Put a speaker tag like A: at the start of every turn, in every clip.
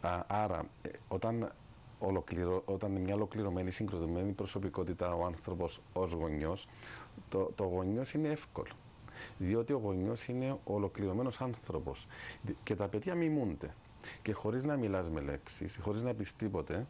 A: Άρα, όταν μια ολοκληρωμένη, συγκροτημένη προσωπικότητα ο άνθρωπος ως γονιός, το γονιός είναι εύκολο. Διότι ο γονιός είναι ο ολοκληρωμένος άνθρωπος και τα παιδιά μιμούνται. Και χωρίς να μιλάς με λέξεις, χωρίς να πεις τίποτε,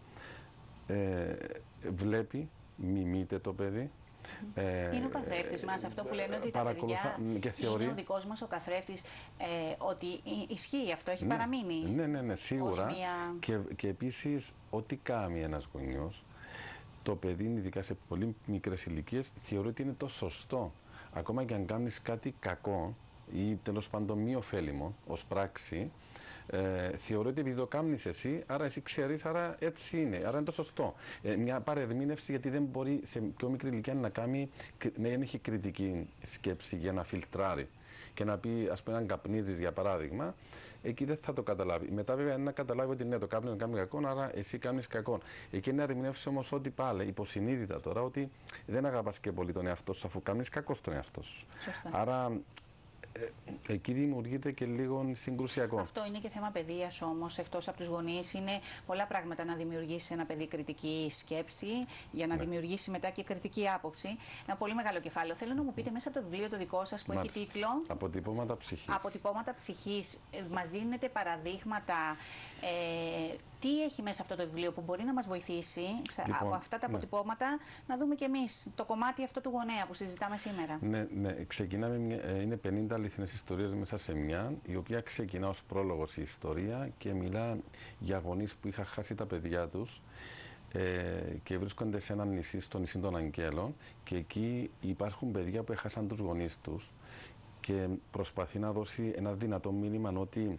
A: βλέπει, μιμείται το παιδί.
B: Είναι ο καθρέφτης μας, αυτό που λένε ότι τα παιδιά είναι ο δικός μας ο καθρέφτης, ότι ισχύει αυτό, έχει παραμείνει.
A: Ναι, σίγουρα. Και επίσης, ό,τι κάνει ένας γονιός, το παιδί, ειδικά σε πολύ μικρές ηλικίες, θεωρεί ότι είναι το σωστό. Ακόμα και αν κάνεις κάτι κακό ή τέλος πάντων μη ωφέλιμο ως πράξη, θεωρώ ότι επειδή το κάνεις εσύ, άρα εσύ ξέρεις, άρα έτσι είναι, άρα είναι το σωστό. Μια παρερμήνευση, γιατί δεν μπορεί σε πιο μικρή ηλικία να έχει κριτική σκέψη για να φιλτράρει και να πει, ας πούμε, αν καπνίζεις για παράδειγμα, εκεί δεν θα το καταλάβει. Μετά, βέβαια, να καταλάβει ότι ναι, το κάπνισμα κάνει κακό, άρα εσύ κάνεις κακό. Εκεί να ερμηνεύσει όμως ότι πάλι, υποσυνείδητα τώρα, ότι δεν αγαπάς και πολύ τον εαυτό σου, αφού κάνεις κακό στον εαυτό σου.
B: Σωστά.
A: Άρα, εκεί δημιουργείται και λίγο συγκρουσιακό.
B: Αυτό είναι και θέμα παιδείας όμως, εκτός από τους γονείς. Είναι πολλά πράγματα να δημιουργήσει ένα παιδί κριτική σκέψη, για να δημιουργήσει μετά και κριτική άποψη. Ένα πολύ μεγάλο κεφάλαιο. Θέλω να μου πείτε μέσα από το βιβλίο το δικό σας που έχει τίτλο
A: Αποτυπώματα ψυχής.
B: Αποτυπώματα ψυχής. Μας δίνετε παραδείγματα. Τι έχει μέσα αυτό το βιβλίο που μπορεί να μας βοηθήσει από αυτά τα αποτυπώματα να δούμε κι εμείς το κομμάτι αυτό του γονέα που συζητάμε σήμερα.
A: Ναι, ξεκινάμε, είναι 50 αληθινές ιστορίες μέσα σε μια, η οποία ξεκινά ως πρόλογος η ιστορία και μιλά για γονείς που είχαν χάσει τα παιδιά τους και βρίσκονται σε ένα νησί, στο νησί των Αγγέλων, και εκεί υπάρχουν παιδιά που έχασαν τους γονείς τους και προσπαθεί να δώσει ένα δυνατό μήνυμα ότι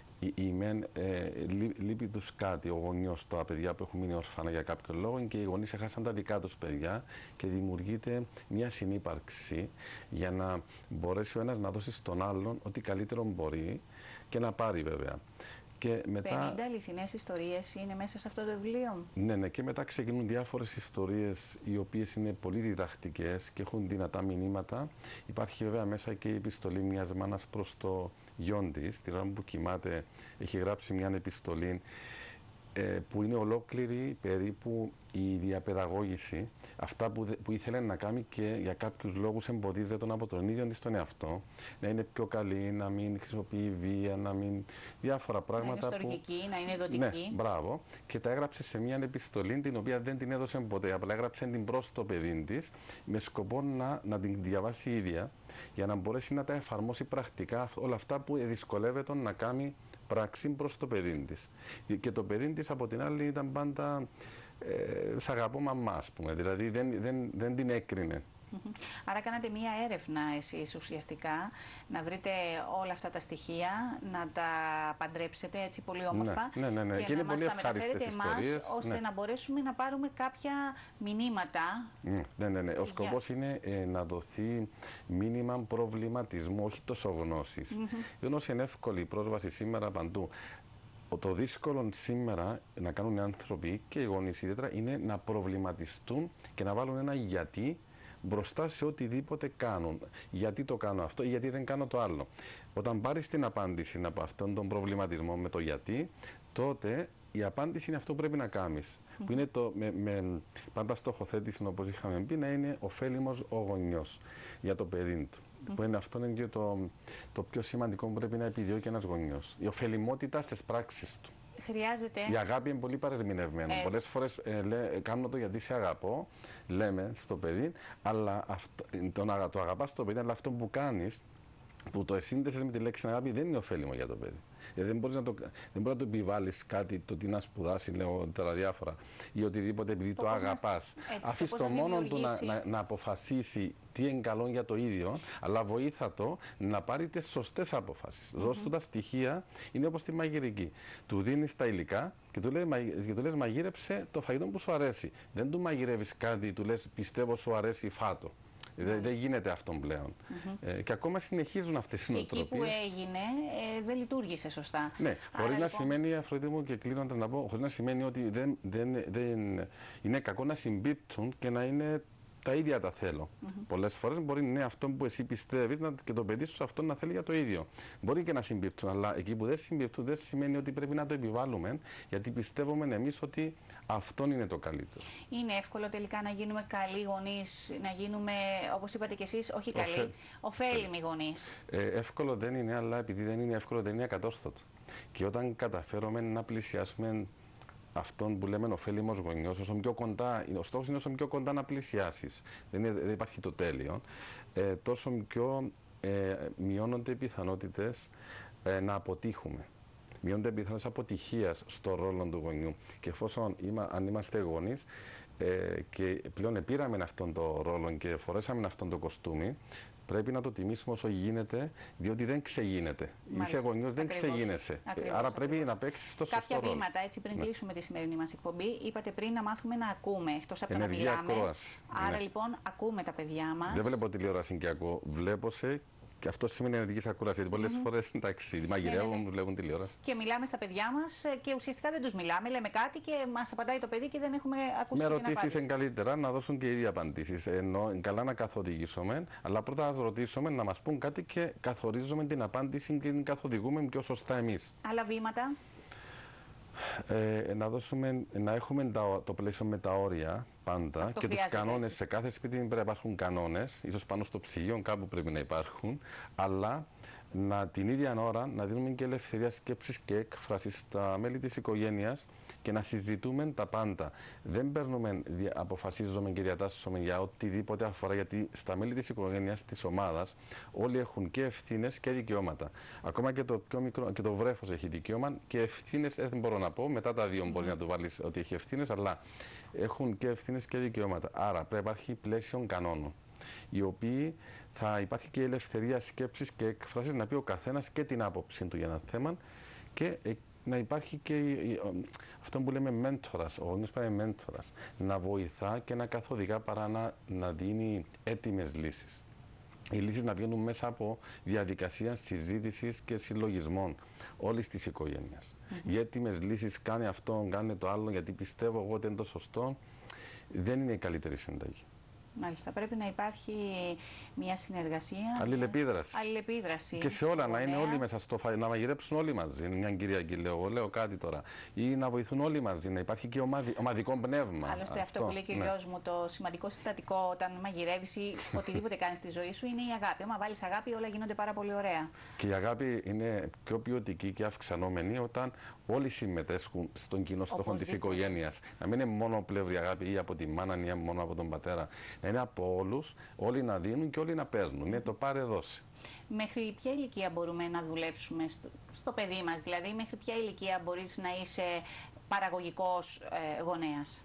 A: λείπει τους κάτι, ο γονιός, τα παιδιά που έχουν μείνει ορφανά για κάποιο λόγο, και οι γονείς έχασαν τα δικά τους παιδιά και δημιουργείται μια συνύπαρξη για να μπορέσει ο ένας να δώσει στον άλλον ό,τι καλύτερο μπορεί και να πάρει, βέβαια. Και μετά,
B: 50 αληθινές ιστορίες είναι μέσα σε αυτό το βιβλίο.
A: Ναι, και μετά ξεκινούν διάφορες ιστορίες οι οποίες είναι πολύ διδακτικές και έχουν δυνατά μηνύματα. Υπάρχει βέβαια μέσα και η επιστολή μιας μάνας προς το γιον της, τη ώρα που κοιμάται, έχει γράψει μια επιστολή που είναι ολόκληρη περίπου η διαπαιδαγώγηση, αυτά που ήθελε να κάνει και για κάποιους λόγους εμποδίζεται τον από τον ίδιο της τον εαυτό, να είναι πιο καλή, να μην χρησιμοποιεί βία, να μην... διάφορα πράγματα.
B: Να είναι στοργική, να είναι δοτική.
A: Ναι, μπράβο. Και τα έγραψε σε μια επιστολή την οποία δεν την έδωσε ποτέ, απλά έγραψε την προς το παιδί της με σκοπό να την διαβάσει η ίδια για να μπορέσει να τα εφαρμόσει πρακτικά όλα αυτά που δυσκολεύεται να κάνει πράξη προς το παιδί της. Και το παιδί της από την άλλη ήταν πάντα σ' αγαπώ μαμά, ας πούμε, δηλαδή δεν την έκρινε.
B: Άρα κάνατε μία έρευνα εσείς ουσιαστικά, να βρείτε όλα αυτά τα στοιχεία, να τα παντρέψετε έτσι πολύ όμορφα
A: και
B: να μας τα μεταφέρετε εμάς, ώστε να μπορέσουμε να πάρουμε κάποια μηνύματα.
A: Ναι. Ο σκοπός είναι να δοθεί μήνυμα προβληματισμού, όχι τόσο γνώσης. Η γνώση είναι εύκολη, η πρόσβαση σήμερα παντού. Το δύσκολο σήμερα να κάνουν οι άνθρωποι και οι γονείς ιδιαίτερα είναι να προβληματιστούν και να βάλουν ένα γιατί μπροστά σε οτιδήποτε κάνουν. Γιατί το κάνω αυτό ή γιατί δεν κάνω το άλλο. Όταν πάρεις την απάντηση από αυτόν τον προβληματισμό με το γιατί, τότε η απάντηση είναι αυτό που πρέπει να κάνεις. Που είναι πάντα στοχοθέτηση, όπως είχαμε πει, να είναι ωφέλιμος ο γονιός για το παιδί του. Που είναι αυτό είναι και το πιο σημαντικό που πρέπει να επιδιώκει ένας γονιός. Η ωφελιμότητα στις πράξεις του.
B: Χρειάζεται.
A: Η αγάπη είναι πολύ παρερμηνευμένη. Πολλές φορές κάνω το γιατί σε αγαπώ, λέμε στο παιδί, αλλά το αγαπάς το παιδί, αλλά αυτό που κάνεις, που το εσύνδεσες με τη λέξη αγάπη, δεν είναι ωφέλιμο για το παιδί. Δεν μπορείς να το επιβάλλεις κάτι, το τι να σπουδάσει, λέω τώρα διάφορα, ή οτιδήποτε επειδή το αγαπάς. Αφήσεις το μόνο του να αποφασίσει τι είναι καλό για το ίδιο, αλλά βοήθα το να πάρει τις σωστές αποφάσεις. Δώσ' του τα στοιχεία, είναι όπως τη μαγειρική. Του δίνεις τα υλικά και του λες μαγείρεψε το φαγητό που σου αρέσει. Δεν του μαγειρεύεις κάτι, του λες πιστεύω σου αρέσει, φάτο. Δεν γίνεται αυτό πλέον. Και ακόμα συνεχίζουν αυτές οι νοοτροπίες.
B: Εκεί που έγινε δεν λειτουργήσε σωστά.
A: Ναι, χωρίς να σημαίνει, Αφροδίτη μου, και κλείνοντας να πω, χωρίς να σημαίνει ότι δεν είναι κακό να συμπίπτουν και να είναι τα ίδια τα θέλω. Πολλές φορές μπορεί ναι, αυτό που εσύ πιστεύεις και το παιδί σου αυτό να θέλει για το ίδιο. Μπορεί και να συμπίπτουν, αλλά εκεί που δεν συμπίπτουν δεν σημαίνει ότι πρέπει να το επιβάλλουμε, γιατί πιστεύουμε εμείς ότι αυτό είναι το καλύτερο.
B: Είναι εύκολο τελικά να γίνουμε καλοί γονείς, να γίνουμε, όπως είπατε κι εσείς, όχι καλοί, ωφέλιμοι γονείς?
A: Εύκολο δεν είναι, αλλά επειδή δεν είναι εύκολο δεν είναι ακατόρθωτο. Και όταν καταφέρουμε να πλησιάσουμε αυτόν που λέμε ωφέλιμος γονιός, όσο πιο κοντά, ο στόχος είναι όσο πιο κοντά να πλησιάσεις, δεν υπάρχει το τέλειο, τόσο πιο μειώνονται οι πιθανότητες να αποτύχουμε. Μειώνονται οι πιθανότητες αποτυχίας στο ρόλο του γονιού. Και εφόσον αν είμαστε γονείς και πλέον πήραμε αυτόν τον ρόλο και φορέσαμε αυτόν το κοστούμι, πρέπει να το τιμήσουμε όσο γίνεται, διότι δεν ξεγίνεται. Είσαι γονιός, δεν ξεγίνεσαι. Άρα πρέπει να παίξεις το σωστό ρόλο.
B: Κάποια βήματα, έτσι, πριν κλείσουμε τη σημερινή μας εκπομπή, είπατε πριν να μάθουμε να ακούμε, εκτός από το να μιλάμε. Άρα λοιπόν ακούμε τα παιδιά μας.
A: Δεν βλέπω τηλεόραση και ακούω. Βλέπω σε. Και αυτό σημαίνει ενεργή ακούραση. Γιατί πολλές φορές εντάξει, μαγειρεύουν, βλέπουν τηλεόραση.
B: Και μιλάμε στα παιδιά μας και ουσιαστικά δεν τους μιλάμε. Λέμε κάτι και μας απαντάει το παιδί και δεν έχουμε ακούσει την απάντηση.
A: Με ερωτήσεις είναι καλύτερα να δώσουν και οι ίδιοι απαντήσεις. Ενώ καλά να καθοδηγήσουμε, αλλά πρώτα να ρωτήσουμε, να μας πούν κάτι και καθορίζουμε την απάντηση και την καθοδηγούμε πιο σωστά εμείς.
B: Άλλα βήματα.
A: Να έχουμε το πλαίσιο με τα όρια πάντα. Αυτό και τους κανόνες. Έτσι. Σε κάθε σπίτι πρέπει να υπάρχουν κανόνες, ίσως πάνω στο ψυγείο κάπου πρέπει να υπάρχουν, αλλά την ίδια ώρα να δίνουμε και ελευθερία σκέψης και έκφρασης στα μέλη της οικογένειας και να συζητούμε τα πάντα. Δεν αποφασίζουμε και διατάσσουμε για οτιδήποτε αφορά, γιατί στα μέλη της οικογένειας, της ομάδας, όλοι έχουν και ευθύνες και δικαιώματα. Ακόμα και το πιο μικρό, και το βρέφος έχει δικαίωμα και ευθύνες, δεν μπορώ να πω, μετά τα δύο μπορεί να του βάλεις ότι έχει ευθύνες, αλλά έχουν και ευθύνες και δικαιώματα. Άρα πρέπει να υπάρχει πλαίσιο κανόνων, οι οποίοι θα υπάρχει και η ελευθερία σκέψης και έκφρασης, να πει ο καθένας και την άποψη του για ένα θέμα και να υπάρχει και αυτό που λέμε μέντορας, ο γονιός πρέπει να είναι μέντορας, να βοηθά και να καθοδηγά παρά να δίνει έτοιμες λύσεις. Οι λύσεις να βγαίνουν μέσα από διαδικασία συζήτησης και συλλογισμών όλης της οικογένειας. Οι έτοιμες λύσεις, κάνε αυτό, κάνε το άλλο, γιατί πιστεύω εγώ ότι είναι το σωστό, δεν είναι η καλύτερη συνταγή.
B: Μάλιστα, πρέπει να υπάρχει μια συνεργασία.
A: Αλληλεπίδραση. Και σε όλα, να είναι όλοι μέσα στο να μαγειρέψουν όλοι μαζί. Είναι μια Κυριακή, λέω κάτι τώρα. Ή να βοηθούν όλοι μαζί, να υπάρχει και ομαδικό πνεύμα.
B: Άλλωστε, αυτό που λέει και ο γιος μου, το σημαντικό συστατικό όταν μαγειρεύεις ή οτιδήποτε κάνεις στη ζωή σου είναι η αγάπη. Άμα βάλεις αγάπη, όλα γίνονται πάρα πολύ ωραία.
A: Και η αγάπη είναι πιο ποιοτική και αυξανόμενη όταν όλοι συμμετέσχουν στον κοινό στόχο της οικογένειας. Να μην είναι μόνο πλευρή αγάπη ή από τη μάνα ή μόνο από τον πατέρα. Να είναι από όλους, όλοι να δίνουν και όλοι να παίρνουν. Είναι το πάρε δώσε. Μέχρι ποια ηλικία μπορούμε να δουλέψουμε στο παιδί μας, δηλαδή μέχρι ποια ηλικία μπορείς να είσαι παραγωγικός γονέας?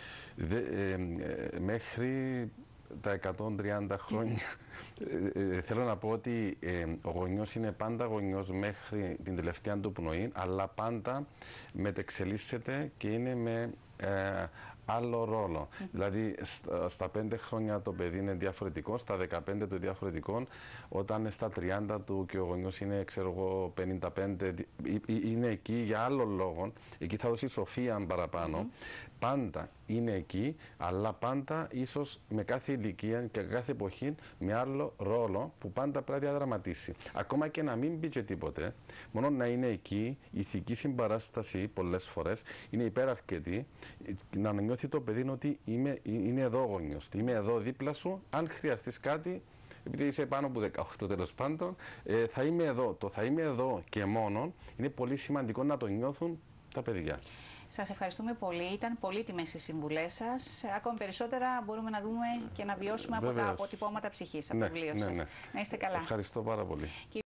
A: Μέχρι τα 130 χρόνια. Θέλω να πω ότι ο γονιός είναι πάντα γονιός μέχρι την τελευταία του πνοή, αλλά πάντα μετεξελίσσεται και είναι με άλλο ρόλο. Δηλαδή στα 5 χρόνια το παιδί είναι διαφορετικό, στα 15 του διαφορετικό, όταν είναι στα 30 του και ο γονιός είναι, ξέρω εγώ, 55, είναι εκεί για άλλο λόγο, εκεί θα δώσει σοφία παραπάνω. Πάντα είναι εκεί, αλλά πάντα ίσως με κάθε ηλικία και κάθε εποχή με άλλο ρόλο που πάντα πρέπει να διαδραματίσει. Ακόμα και να μην πει και τίποτε, μόνο να είναι εκεί, η ηθική συμπαράσταση πολλές φορές είναι υπεραρκετή, να νιώθει το παιδί ότι είναι εδώ γονιός, είμαι εδώ δίπλα σου, αν χρειαστείς κάτι, επειδή είσαι πάνω από 18 τέλος πάντων, θα είμαι εδώ. Το θα είμαι εδώ και μόνο είναι πολύ σημαντικό να το νιώθουν τα παιδιά. Σας ευχαριστούμε πολύ. Ήταν πολύτιμες οι συμβουλές σας. Ακόμη περισσότερα μπορούμε να δούμε και να βιώσουμε από τα αποτυπώματα ψυχής, από το βιβλίο σας. Να είστε καλά. Ευχαριστώ πάρα πολύ.